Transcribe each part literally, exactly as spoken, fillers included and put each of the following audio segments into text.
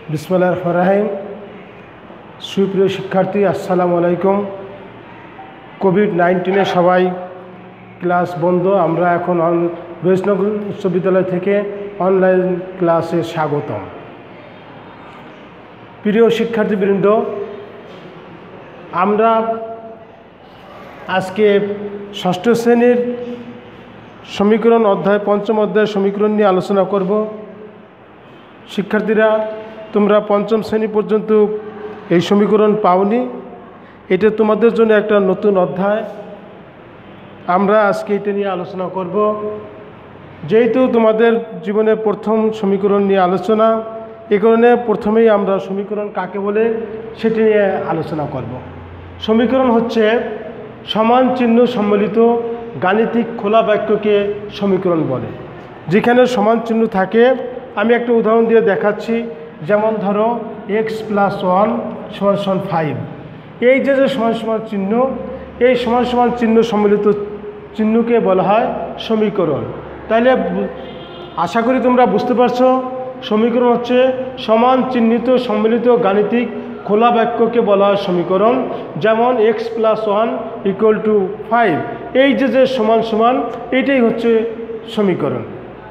বিসমিল্লাহির রহমানির রহিম। সুপ্রিয় শিক্ষার্থী, আসসালামু আলাইকুম। কোভিড নাইন্টিনে সবাই ক্লাস বন্ধ। আমরা এখন রইসনগর উচ্চ বিদ্যালয় থেকে অনলাইন ক্লাসে স্বাগতম। প্রিয় শিক্ষার্থীবৃন্দ, আমরা আজকে ষষ্ঠ শ্রেণীর সমীকরণ অধ্যায় পঞ্চম অধ্যায়ের সমীকরণ নিয়ে আলোচনা করব। শিক্ষার্থীরা, তোমরা পঞ্চম শ্রেণী পর্যন্ত এই সমীকরণ পাওনি, এটা তোমাদের জন্য একটা নতুন অধ্যায়। আমরা আজকে এটা নিয়ে আলোচনা করব। যেহেতু তোমাদের জীবনের প্রথম সমীকরণ নিয়ে আলোচনা, এ কারণে প্রথমেই আমরা সমীকরণ কাকে বলে সেটি নিয়ে আলোচনা করব। সমীকরণ হচ্ছে সমান চিহ্ন সম্মিলিত গাণিতিক খোলা বাক্যকে সমীকরণ বলে। যেখানে সমান চিহ্ন থাকে, আমি একটা উদাহরণ দিয়ে দেখাচ্ছি। যেমন ধরো এক্স প্লাস ওয়ান সমান সমান ফাইভ। এই যে যে সমান সমান চিহ্ন, এই সমান সমান চিহ্ন সম্মিলিত চিহ্নকে বলা হয় সমীকরণ। তাইলে আশা করি তোমরা বুঝতে পারছো, সমীকরণ হচ্ছে সমান চিহ্নিত সম্মিলিত গাণিতিক খোলা বাক্যকে বলা হয় সমীকরণ। যেমন X plus one equal to five, এই যে যে সমান সমান, এইটাই হচ্ছে সমীকরণ।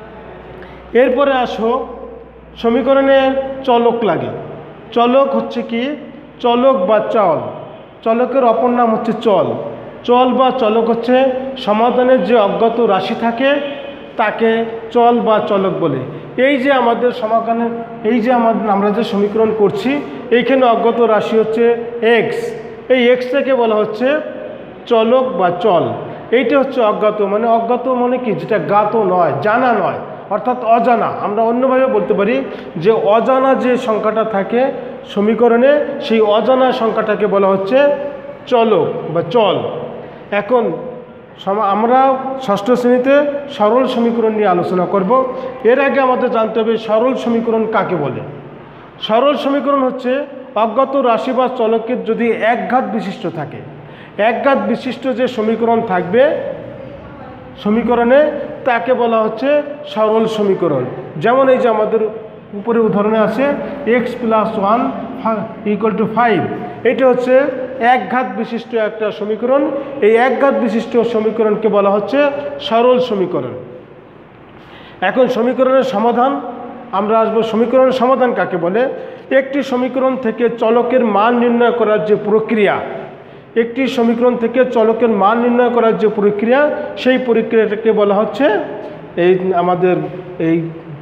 এরপরে আসো, সমীকরণের চলক লাগে। চলক হচ্ছে কি? চলক বা চল। চলকের অপর নাম হচ্ছে চল। চল বা চলক হচ্ছে সমাধানের যে অজ্ঞাত রাশি থাকে তাকে চল বা চলক বলে। এই যে আমাদের সমাধানের এই যে আমাদের আমরা যে সমীকরণ করছি, এইখানে অজ্ঞাত রাশি হচ্ছে এক্স। এই এক্সটাকে বলা হচ্ছে চলক বা চল। এইটা হচ্ছে অজ্ঞাত। মানে অজ্ঞাত মানে কি? যেটা জ্ঞাত নয়, জানা নয়, অর্থাৎ অজানা। আমরা অন্যভাবে বলতে পারি যে অজানা যে সংখ্যাটা থাকে সমীকরণে, সেই অজানা সংখ্যাটাকে বলা হচ্ছে চলক বা চল। এখন আমরা ষষ্ঠ শ্রেণীতে সরল সমীকরণ নিয়ে আলোচনা করব। এর আগে আমাদের জানতে হবে সরল সমীকরণ কাকে বলে। সরল সমীকরণ হচ্ছে অজ্ঞাত রাশি বা চলকের যদি একঘাত বিশিষ্ট থাকে। একঘাত বিশিষ্ট যে সমীকরণ থাকবে সমীকরণে, তাকে বলা হচ্ছে সরল সমীকরণ। যেমন এই যে আমাদের উপরে উদাহরণে আছে X plus one equal to five. এটা হচ্ছে একঘাত বিশিষ্ট একটা সমীকরণ। এই একঘাত বিশিষ্ট সমীকরণকে বলা হচ্ছে সরল সমীকরণ। এখন সমীকরণের সমাধান আমরা আসবো। সমীকরণের সমাধান কাকে বলে? একটি সমীকরণ থেকে চলকের মান নির্ণয় করার যে প্রক্রিয়া, একটি সমীকরণ থেকে চলকের মান নির্ণয় করার যে প্রক্রিয়া, সেই প্রক্রিয়াটাকে বলা হচ্ছে এই আমাদের এই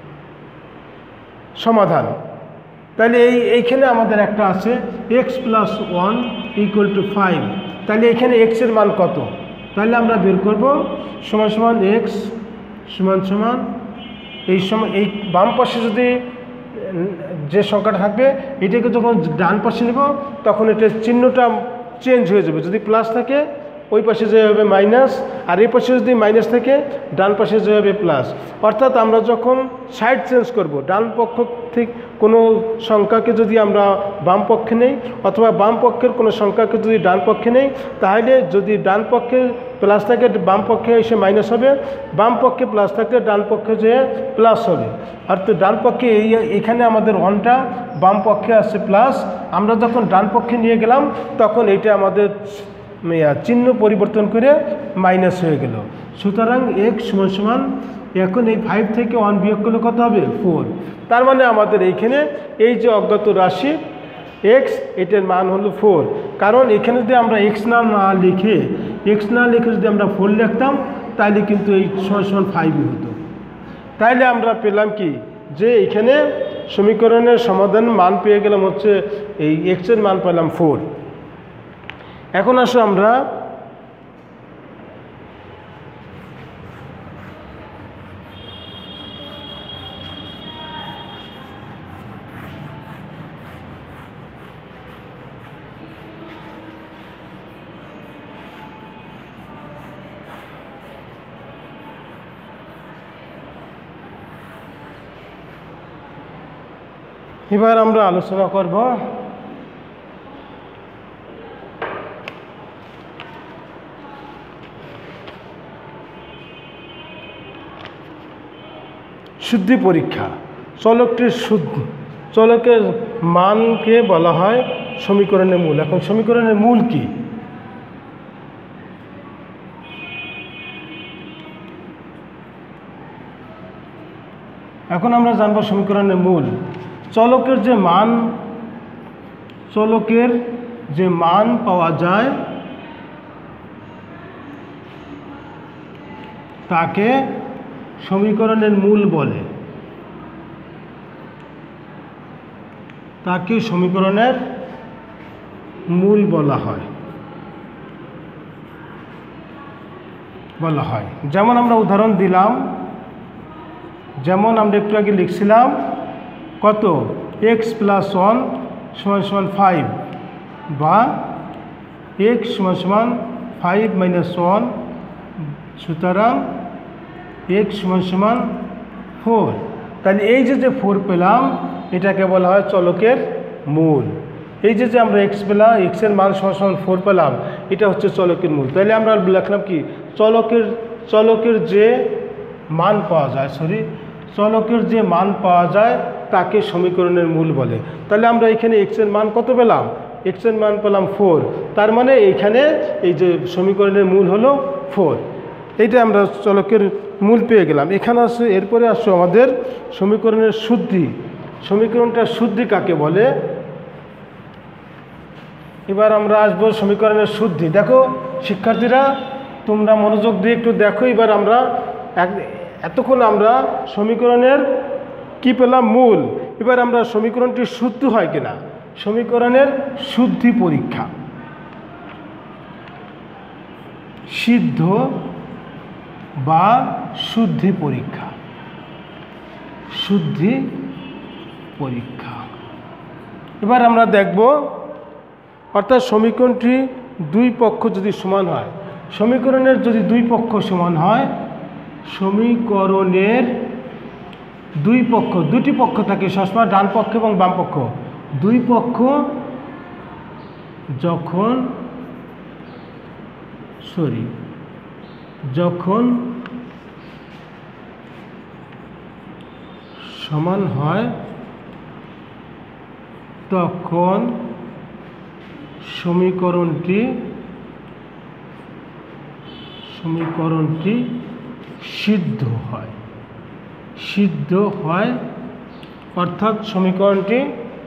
সমাধান। তাহলে এই এইখানে আমাদের একটা আছে X plus one equal to five. তাহলে এখানে এক্সের মান কত? তাহলে আমরা বের করব সমান সমান এক্স সমান সমান এই সময় এই বাম পাশে যদি যে সংখ্যাটা থাকবে, এটাকে যখন ডান পাশে নেব তখন এটার চিহ্নটা চেঞ্জ হয়ে যাবে। যদি প্লাস থাকে ওই পাশে যে হবে মাইনাস, আর এই পাশে যদি মাইনাস থাকে ডান পাশে যে হবে প্লাস। অর্থাৎ আমরা যখন সাইড চেঞ্জ করব, ডান পক্ষ থেকে কোনো সংখ্যাকে যদি আমরা বাম পক্ষে নেই, অথবা বাম পক্ষের কোনো সংখ্যাকে যদি ডান পক্ষে নেই, তাহলে যদি ডান পক্ষে প্লাস থাকে বাম পক্ষে এসে মাইনাস হবে, বাম পক্ষে প্লাস থাকলে ডান পক্ষে যে প্লাস হবে। অর্থাৎ ডান পক্ষে এই এখানে আমাদের ওয়ানটা, বাম পক্ষে আসছে প্লাস। আমরা যখন ডান পক্ষে নিয়ে গেলাম তখন এইটা আমাদের চিহ্ন পরিবর্তন করে মাইনাস হয়ে গেল। সুতরাং এক্স সমান সমান, এখন এই ফাইভ থেকে ওয়ান বিয়োগ করলে কত হবে? ফোর। তার মানে আমাদের এইখানে এই যে অজ্ঞাত রাশি এক্স, এটার মান হলো ফোর। কারণ এখানে যদি আমরা এক্স না না লিখে এক্স না লিখে যদি আমরা ফোর লিখতাম, তাহলে কিন্তু এই সমান সমান ফাইভই হতো। তাইলে আমরা পেলাম কি? যে এখানে সমীকরণের সমাধান মান পেয়ে গেলাম হচ্ছে এই এক্সের মান পেলাম ফোর। এখন আসো আমরা এবার আমরা আলোচনা করব শুদ্ধি পরীক্ষা। চলকটির শুদ্ধ চলকের মানকে বলা হয় সমীকরণের মূল। এখন সমীকরণের মূল কি? এখন আমরা জানবো সমীকরণের মূল। চলকের যে মান চলকের যে মান পাওয়া যায় তাকে সমীকরণের মূল বলে। তাকে সমীকরণের মূল বলা হয় বলা হয় যেমন আমরা উদাহরণ দিলাম, যেমন আমরা একটু আগে লিখছিলাম কত, এক্স প্লাস ওয়ান সমান সমান ফাইভ, বা এক্স সমান সমান ফাইভ মাইনাস ওয়ান, সুতরাং এক্স সমান সমান ফোর। তাহলে এই যে যে ফোর পেলাম এটাকে বলা হয় চলকের মূল। এই যে যে আমরা এক্স পেলাম, এক্সের মান সমান সমান ফোর পেলাম, এটা হচ্ছে চলকের মূল। তাহলে আমরা লিখলাম কি, চলকের চলকের যে মান পাওয়া যায় সরি চলকের যে মান পাওয়া যায় তাকে সমীকরণের মূল বলে। তাহলে আমরা এখানে এক্সের মান কত পেলাম, এক্সের মান পেলাম ফোর, তার মানে এইখানে এই যে সমীকরণের মূল হলো ফোর। এইটা আমরা চলকের মূল পেয়ে গেলাম। এখানে আসছে, এরপরে আসছে আমাদের সমীকরণের শুদ্ধি। সমীকরণটার শুদ্ধি কাকে বলে? এবার আমরা আসবো সমীকরণের শুদ্ধি। দেখো শিক্ষার্থীরা, তোমরা মনোযোগ দিয়ে একটু দেখো। এবার আমরা এতক্ষণ আমরা সমীকরণের কি পেলাম, মূল। এবার আমরা সমীকরণটি শুদ্ধ হয় কিনা, সমীকরণের শুদ্ধি পরীক্ষা। সিদ্ধ বা শুদ্ধি পরীক্ষা, শুদ্ধি পরীক্ষা। এবার আমরা দেখব, অর্থাৎ সমীকরণটি দুই পক্ষ যদি সমান হয়, সমীকরণের যদি দুই পক্ষ সমান হয়, সমীকরণের দুই পক্ষ, দুটি পক্ষ থাকে সবসময়, ডান পক্ষ এবং বাম পক্ষ, দুই পক্ষ যখন সরি যখন সমান হয় তখন সমীকরণটি সমীকরণটি সিদ্ধ হয় সিদ্ধ হয় অর্থাৎ সমীকরণটি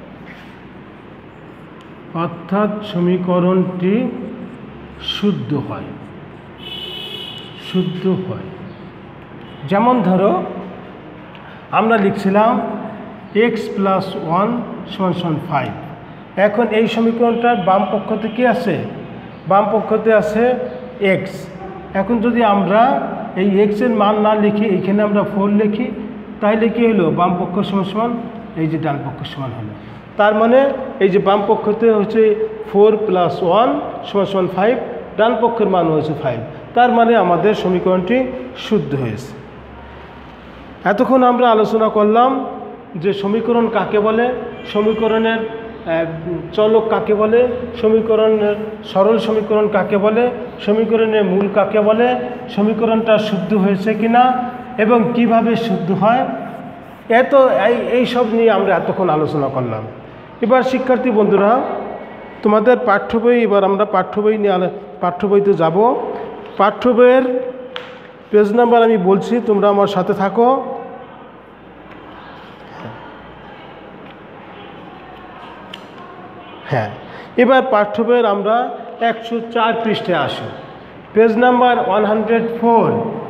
অর্থাৎ সমীকরণটি শুদ্ধ হয় শুদ্ধ হয় যেমন ধরো আমরা লিখছিলাম এক্স প্লাস ওয়ান সমান সমান ফাইভ। এখন এই সমীকরণটার বাম পক্ষতে কি আছে, বাম পক্ষতে আছে এক্স। এখন যদি আমরা এই এক্সের মান না লিখি, এইখানে আমরা ফোর লিখি, তাহলে কি হলো, বাম পক্ষ সমান সমান এই যে ডান পক্ষ সমান হলো। তার মানে এই যে বাম পক্ষতে হচ্ছে ফোর প্লাস ওয়ান সমান সমান ফাইভ, ডান পক্ষের মান হয়েছে ফাইভ। তার মানে আমাদের সমীকরণটি শুদ্ধ হয়েছে। এতক্ষণ আমরা আলোচনা করলাম যে সমীকরণ কাকে বলে, সমীকরণের চলক কাকে বলে, সমীকরণের সরল সমীকরণ কাকে বলে, সমীকরণের মূল কাকে বলে, সমীকরণটা শুদ্ধ হয়েছে কিনা এবং কিভাবে শুদ্ধ হয়, এত এই সব নিয়ে আমরা এতক্ষণ আলোচনা করলাম। এবার শিক্ষার্থী বন্ধুরা, তোমাদের পাঠ্য বই, এবার আমরা পাঠ্য বই নিয়ে পাঠ্য বইতে যাব। পাঠ্য বইয়ের পেজ নাম্বার আমি বলছি, তোমরা আমার সাথে থাকো। হ্যাঁ, এবার পাঠ্য বইয়ের আমরা একশো চার পৃষ্ঠায় আসি, page number one hundred four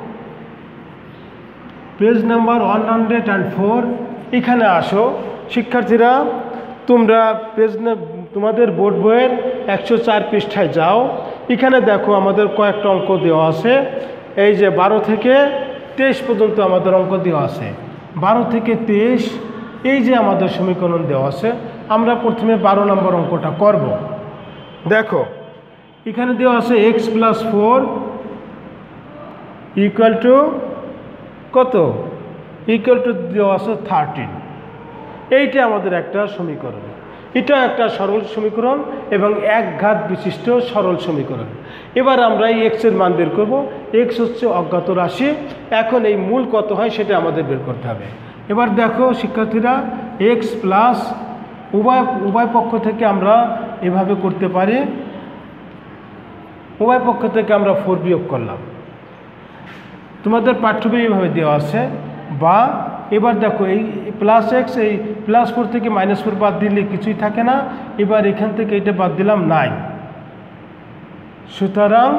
page number one hundred and four এখানে আসো শিক্ষার্থীরা। তোমরা পেজ তোমাদের বোর্ড বইয়ের একশো চার পৃষ্ঠায় যাও। এখানে দেখো আমাদের কয়েকটা অঙ্ক দেওয়া আছে। এই যে বারো থেকে তেইশ পর্যন্ত আমাদের অঙ্ক দেওয়া আছে। বারো থেকে তেইশ এই যে আমাদের সমীকরণ দেওয়া আছে, আমরা প্রথমে বারো নম্বর অঙ্কটা করব। দেখো এখানে দেওয়া আছে X plus four equal to কত, ইকুয়াল টু দেওয়া আছে থার্টিন। এইটা আমাদের একটা সমীকরণ, এটা একটা সরল সমীকরণ এবং এক ঘাত বিশিষ্ট সরল সমীকরণ। এবার আমরা এই এক্সের মান বের করব। এক্স হচ্ছে অজ্ঞাত রাশি। এখন এই মূল কত হয় সেটা আমাদের বের করতে হবে। এবার দেখো শিক্ষার্থীরা, এক্স প্লাস উভয় উভয় পক্ষ থেকে আমরা এভাবে করতে পারি, উভয় পক্ষ থেকে আমরা ফোর বিয়োগ করলাম, তোমাদের পাঠ্য বই এইভাবে দেওয়া আছে। বা এবার দেখো এই প্লাস এক্স, এই প্লাস ফোর থেকে মাইনাস ফোর বাদ দিলে কিছুই থাকে না, এবার এখান থেকে এটা বাদ দিলাম নাইন, সুতরাং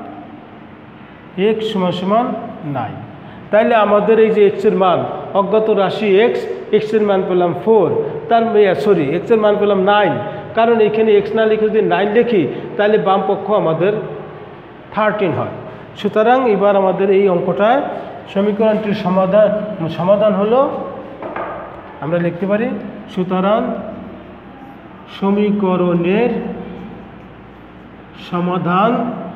এক্স সমান সমান নাইন। তাইলে আমাদের এই যে এক্সের মান অজ্ঞাত রাশি এক্স, এক্সের মান পেলাম ফোর, তার সরি এক্সের মান পেলাম নাইন, কারণ এখানে এক্স না লিখে যদি নাইন লিখি তাহলে বাম পক্ষ আমাদের থার্টিন হয়। সুতরাং এবার আমাদের এই অঙ্কটায় সমীকরণটির সমাধান সমাধান হলো আমরা লিখতে পারি, সুতরাং সমীকরণের সমাধান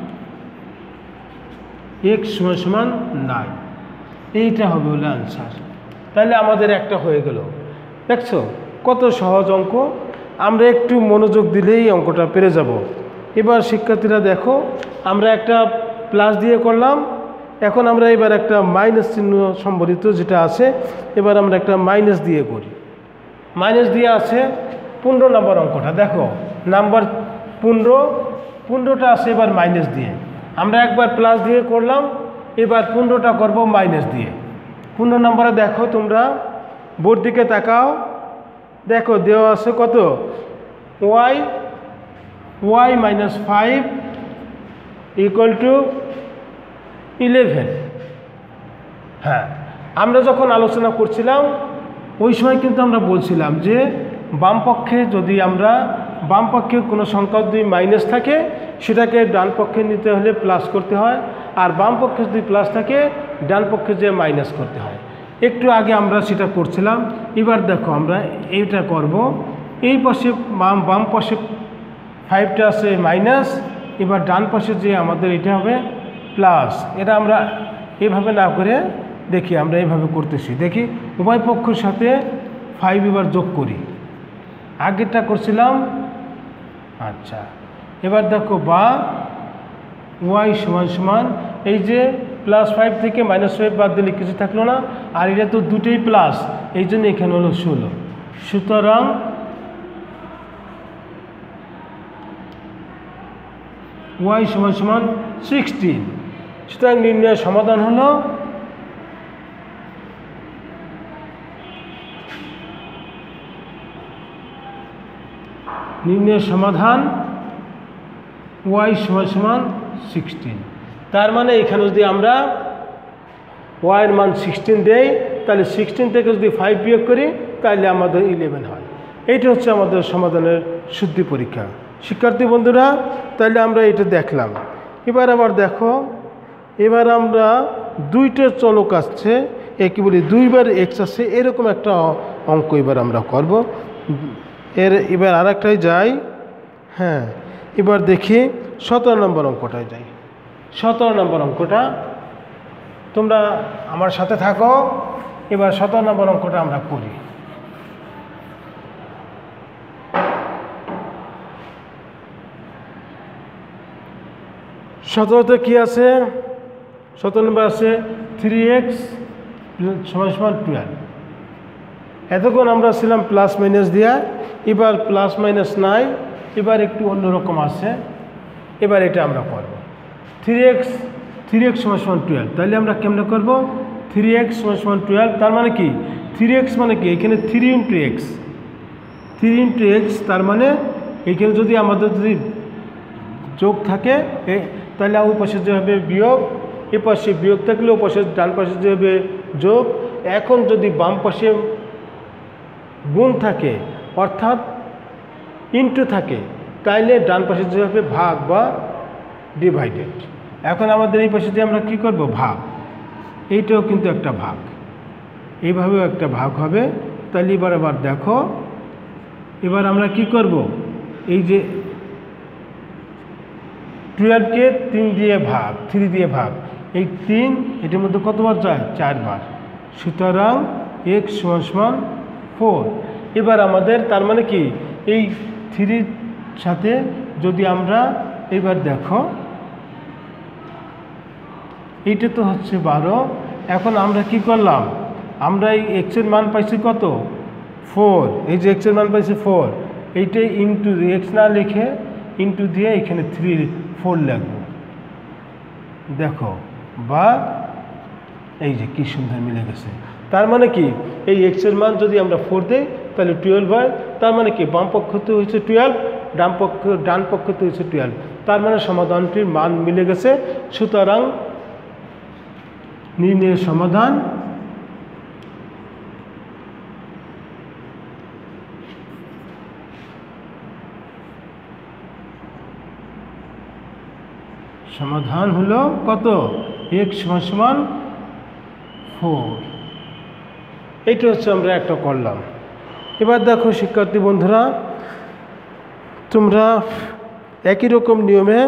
এক্স সমান সমান নাইন, এইটা হবে হলো আনসার। তাহলে আমাদের একটা হয়ে গেল। দেখছো কত সহজ অঙ্ক, আমরা একটু মনোযোগ দিলেই অঙ্কটা পেরে যাব। এবার শিক্ষার্থীরা দেখো, আমরা একটা প্লাস দিয়ে করলাম, এখন আমরা এবার একটা মাইনাস চিহ্ন সম্বলিত যেটা আছে, এবার আমরা একটা মাইনাস দিয়ে করি। মাইনাস দিয়ে আছে পনেরো নম্বর অঙ্কটা, দেখো নাম্বার পনেরো, পনেরোটা আছে এবার মাইনাস দিয়ে। আমরা একবার প্লাস দিয়ে করলাম, এবার পনেরোটা করব মাইনাস দিয়ে। পনেরো নম্বরে দেখো তোমরা বোর্ড দিকে তাকাও, দেখো দেওয়া আছে কত, Y Y minus five equal to eleven. হ্যাঁ, আমরা যখন আলোচনা করছিলাম ওই সময় কিন্তু আমরা বলছিলাম যে বাম পক্ষে যদি আমরা বাম পক্ষে কোনো সংখ্যা যদি মাইনাস থাকে সেটাকে ডান পক্ষে নিতে হলে প্লাস করতে হয়, আর বাম পক্ষে যদি প্লাস থাকে ডান পক্ষে যে মাইনাস করতে হয়। একটু আগে আমরা সেটা করছিলাম, এবার দেখো আমরা এইটা করব। এই পাশে বাম বাম পাশে ফাইভটা আছে মাইনাস, এবার ডান পাশে যে আমাদের এটা হবে প্লাস। এটা আমরা এভাবে না করে দেখি, আমরা এইভাবে করতেছি, দেখি উভয় পক্ষের সাথে ফাইভ এবার যোগ করি, আগেরটা করছিলাম। আচ্ছা, এবার দেখো বা ওয়াই সমান সমান এই যে প্লাস ফাইভ থেকে মাইনাস ফাইভ বাদ দিলে কিছু থাকলো না, আর এটা তো দুটোই প্লাস, এই জন্য এখানে হলো ষোলো। সুতরাং ওয়াই সমান সমান সিক্সটিন। সুতরাং নির্ণয়ের সমাধান হলো নির্ণয়ের সমাধান ওয়াই সমান সমান সিক্সটিন। তার মানে এখানে যদি আমরা ওয়াইয়ের মান সিক্সটিন দেই, তাহলে সিক্সটিন থেকে যদি ফাইভ বিয়োগ করি তাহলে আমাদের ইলেভেন হয়। এইটা হচ্ছে আমাদের সমাধানের শুদ্ধি পরীক্ষা। শিক্ষার্থী বন্ধুরা, তাহলে আমরা এটা দেখলাম। এবার আবার দেখো, এবার আমরা দুইটা চলক আসছে, একে বলি দুইবার এক্স আছে, এরকম একটা অঙ্ক এবার আমরা করব। এর এবার আর একটাই যাই। হ্যাঁ, এবার দেখি সতেরো নম্বর অঙ্কটায় যাই। সতেরো নম্বর অঙ্কটা তোমরা আমার সাথে থাকো, এবার সতেরো নম্বর অঙ্কটা আমরা করি। সতেরোতে কী আছে, সতেরো নম্বর আছে থ্রি এক্স সমান সমান টুয়েলভ। এতক্ষণ আমরা ছিলাম প্লাস মাইনাস দিয়া, এবার প্লাস মাইনাস নাই, এবার একটু অন্যরকম আছে। এবার এটা আমরা করব থ্রি এক্স থ্রি এক্স সমান সমান টুয়েলভ। তাহলে আমরা কেমনে করবো, থ্রি এক্স সমান সমান টুয়েলভ, তার মানে কি থ্রি এক্স মানে কি, এখানে three into X, three into X, তার মানে এখানে যদি আমাদের যদি যোগ থাকে তাহলে ওই পাশে যে হবে বিয়োগ, এ পাশে বিয়োগ থাকলে ও পাশে ডান পাশে যে হবে যোগ। এখন যদি বাম পাশে গুণ থাকে অর্থাৎ ইন্টু থাকে, তাইলে ডান পাশে যে হবে ভাগ বা ডিভাইডেড। এখন আমাদের এই পাশে যে আমরা কী করব, ভাগ, এইটাও কিন্তু একটা ভাগ, এইভাবেও একটা ভাগ হবে। তাহলে এবার আবার দেখো, এবার আমরা কি করব, এই যে টুয়েলভকে তিন দিয়ে ভাগ, থ্রি দিয়ে ভাগ, এই তিন এটার মধ্যে কতবার যায়, চারবার। সুতরাং এক্স সমান সমান ফোর। এবার আমাদের তার মানে কি, এই থ্রির সাথে যদি আমরা এবার দেখো এইটা তো হচ্ছে বারো। এখন আমরা কি করলাম, আমরা এই এক্সের মান পাইছি কত, ফোর, এই যে এক্সের মান পাইছি ফোর, এইটাই ইন্টু এক্স না লিখে ইন্টু দিয়ে এখানে থ্রি ফোর লাগবো। দেখো বা এই যে কি সুন্দর মিলে গেছে। তার মানে কি এই এক্সের মান যদি আমরা ফোর দিই তাহলে টুয়েলভ হয়। তার মানে কি বাম পক্ষতে হয়েছে টুয়েলভ, ডান পক্ষ ডান পক্ষতে হয়েছে টুয়েলভ। তার মানে সমাধানটির মান মিলে গেছে। সুতরাং নির্ণয়ের সমাধান সমাধান হলো কত? এক্স সমান সমান ফোর। এইটা হচ্ছে আমরা একটা করলাম। এবার দেখো শিক্ষার্থী বন্ধুরা, তোমরা একই রকম নিয়মে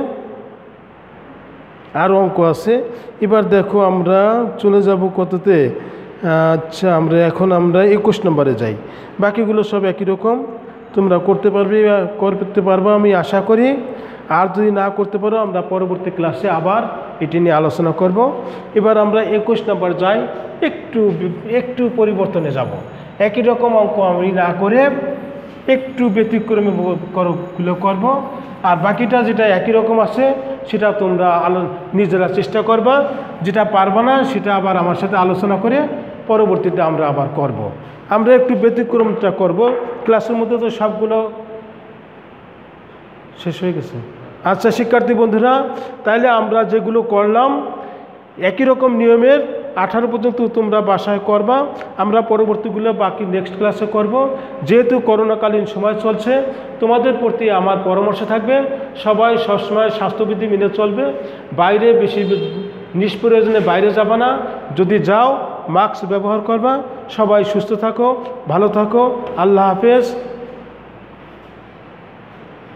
আরও অঙ্ক আছে। এবার দেখো আমরা চলে যাব কততে? আচ্ছা, আমরা এখন আমরা একুশ নম্বরে যাই। বাকিগুলো সব একই রকম, তোমরা করতে পারবে করতে পারবো আমি আশা করি। আর যদি না করতে পারো আমরা পরবর্তী ক্লাসে আবার এটি নিয়ে আলোচনা করব। এবার আমরা একুশ নম্বর যাই, একটু একটু পরিবর্তনে যাব। একই রকম অঙ্ক আমি না করে একটু ব্যতিক্রমে গুলো করব। আর বাকিটা যেটা একই রকম আছে সেটা তোমরা আলো নিজেরা চেষ্টা করবা। যেটা পারবা না সেটা আবার আমার সাথে আলোচনা করে পরবর্তীতে আমরা আবার করব। আমরা একটু ব্যতিক্রমটা করব। ক্লাসের মধ্যে তো সবগুলো শেষ হয়ে গেছে। আচ্ছা শিক্ষার্থী বন্ধুরা, তাহলে আমরা যেগুলো করলাম একই রকম নিয়মের আঠারো পর্যন্ত তোমরা বাসায় করবা। আমরা পরবর্তীগুলো বাকি নেক্সট ক্লাসে করব। যেহেতু করোনাকালীন সময় চলছে, তোমাদের প্রতি আমার পরামর্শ থাকবে সবাই সবসময় স্বাস্থ্যবিধি মেনে চলবে। বাইরে বেশি নিষ্প্রয়োজনে বাইরে যাবা না, যদি যাও মাস্ক ব্যবহার করবা। সবাই সুস্থ থাকো, ভালো থাকো। আল্লাহ হাফেজ।